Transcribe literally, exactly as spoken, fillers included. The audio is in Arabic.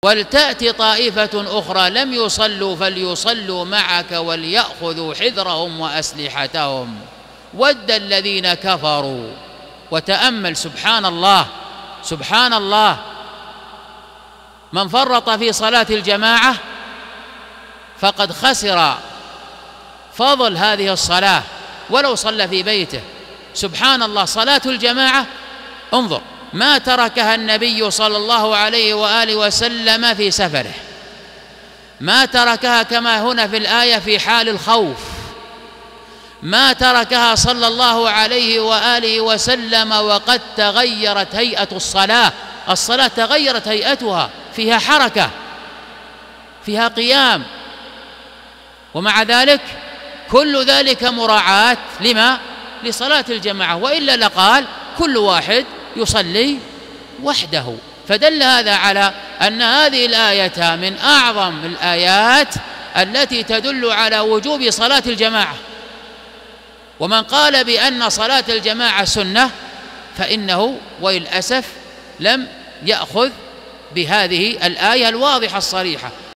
ولتأتي طائفة أخرى لم يصلوا فليصلوا معك وليأخذوا حذرهم وأسلحتهم ود الذين كفروا. وتأمل سبحان الله سبحان الله من فرط في صلاة الجماعة فقد خسر فضل هذه الصلاة ولو صلى في بيته. سبحان الله، صلاة الجماعة انظر ما تركها النبي صلى الله عليه وآله وسلم في سفره، ما تركها كما هنا في الآية في حال الخوف، ما تركها صلى الله عليه وآله وسلم وقد تغيرت هيئة الصلاة. الصلاة تغيرت هيئتها، فيها حركة، فيها قيام، ومع ذلك كل ذلك مراعاة لما؟ لصلاة الجماعة، وإلا لقال كل واحد يصلي وحده. فدل هذا على أن هذه الآية من أعظم الآيات التي تدل على وجوب صلاة الجماعة. ومن قال بأن صلاة الجماعة سنة فإنه وللأسف لم يأخذ بهذه الآية الواضحة الصريحة.